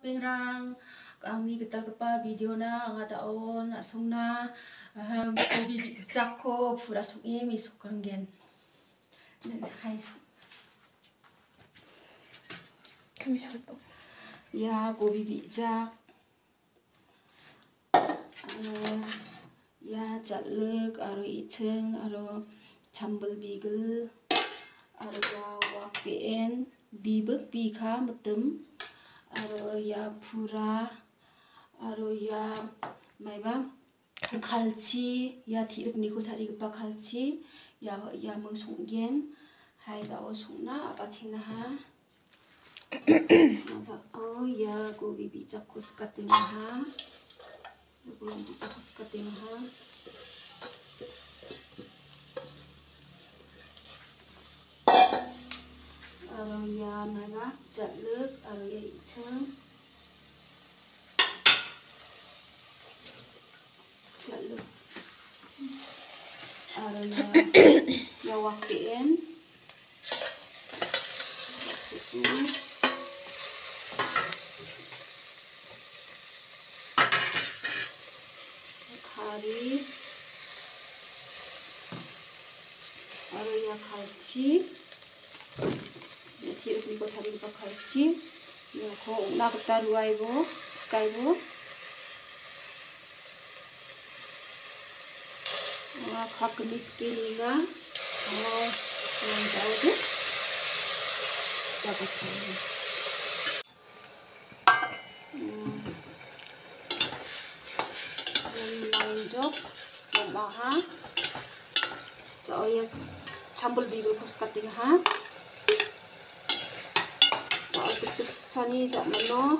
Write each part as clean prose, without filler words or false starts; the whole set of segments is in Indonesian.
pengrang angni getalgipa videona anga daon asungna kobi bijako pura sungi misukanggen. Hai kami satu. Ya kobi bijak ya jaluk aro iceng aro chambal bigel aro ya wak PN bibek bika betem aro ya pura aro ya maiba kalci ya tiruk niku tadi gepa kalci ya mengsunggen hai dao sungna apa cina ha oh ya gobi bijak ko sekating ha gobi bijak ko sekating ha aro ya maiba jaluk aro ya iceng jaluk aro ya wak PN kari aro ya kalci ya tiruk niko tadi pa kalci ya ko na kita ruai bo sky bo na khak miskin nga oh yang tahu deh dapat saya lanjut ha ya chambal bigel ko sekating ha tuk sani jak mano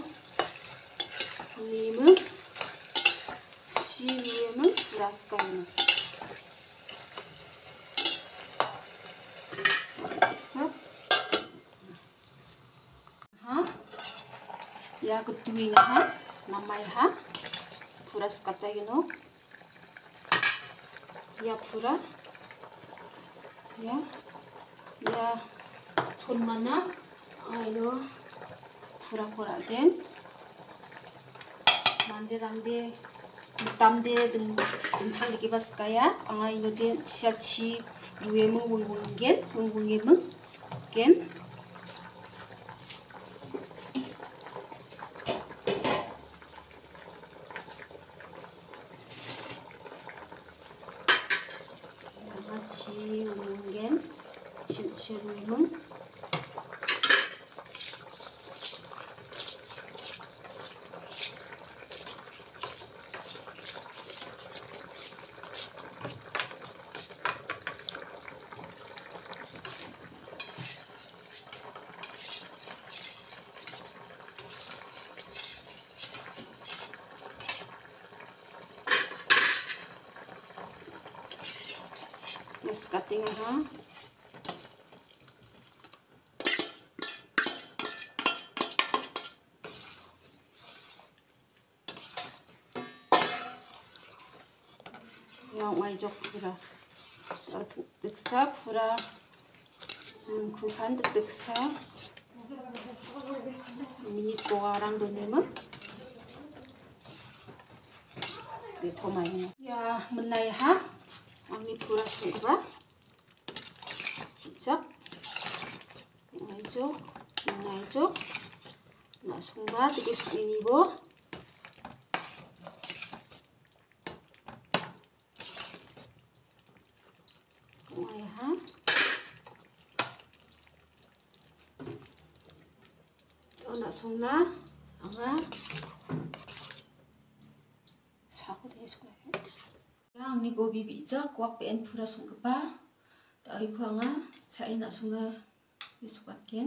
nimu si nimu ras kainu ha ya ketuing ha namai ha pura sekatagino ya pura ya chon mana ayo pura kora den mande rangde tamde deng tang diki baskaya anga ino den siachi ruye munggen sken chi munggen chi mung yes cutting ha yang mai jok pura teksa pura kukan teksa minit orang donemu de thomai ya menai ha angni pura suba bijak menai na sumba tiki ini bo ha na sungna anga saku de sungna yang ni gobi bijak wak PN pura sunggepa tai ko anga chai na sungna misukatken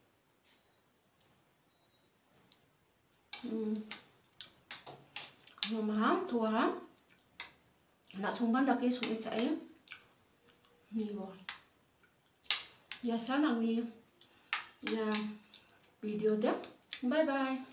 maham tua na sungban dake sungai chai ni bo ya sanang ni ya video deh bye bye.